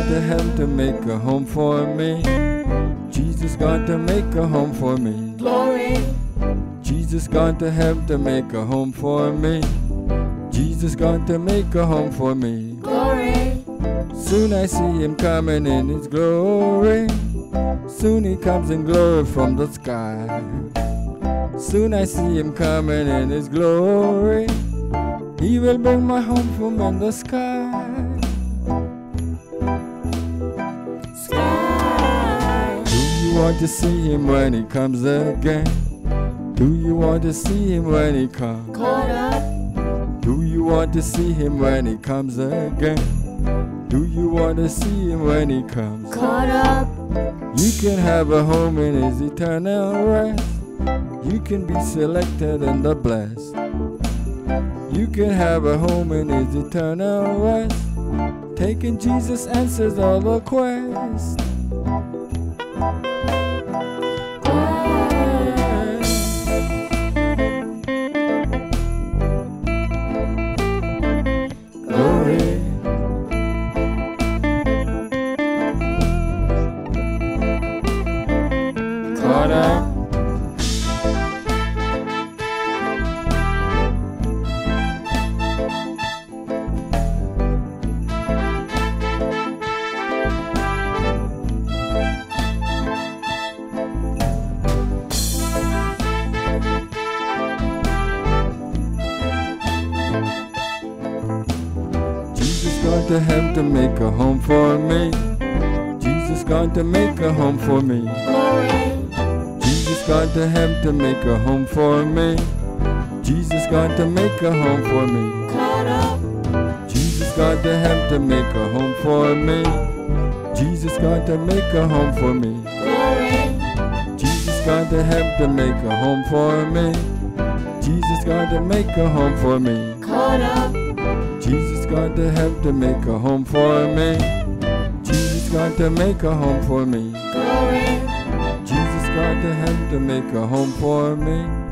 gone to heaven to make a home for me. Jesus gone to make a home for me. Glory. Jesus gone to heaven to make a home for me. Jesus gone to make a home for me. Glory. Soon I see him coming in his glory. Soon he comes in glory from the sky. Soon I see him coming in his glory. He will bring my home from in the sky. Sky. Do you want to see him when he comes again? Do you want to see him when he comes? Caught up. Do you want to see him when he comes again? Do you want to see him when he comes? Caught up. You can have a home in his eternal rest. You can be selected and the blessed. You can have a home in his eternal rest. Taking Jesus answers all the quests. Glory. Caught up. Jesus gone to heaven to make a home for me. Jesus gone to make a home for me. Glory. Jesus gone to heaven to make a home for me. Jesus gone to make a home for me. Caught up. Jesus gone to heaven to make a home for me. Jesus gone to make a home for me. Glory. Jesus gone to heaven to make a home for me. Jesus gone to make a home for me. Caught up. Jesus gone to heaven to make a home for me. Jesus gone to make a home for me. Glory. Jesus gone to heaven to make a home for me.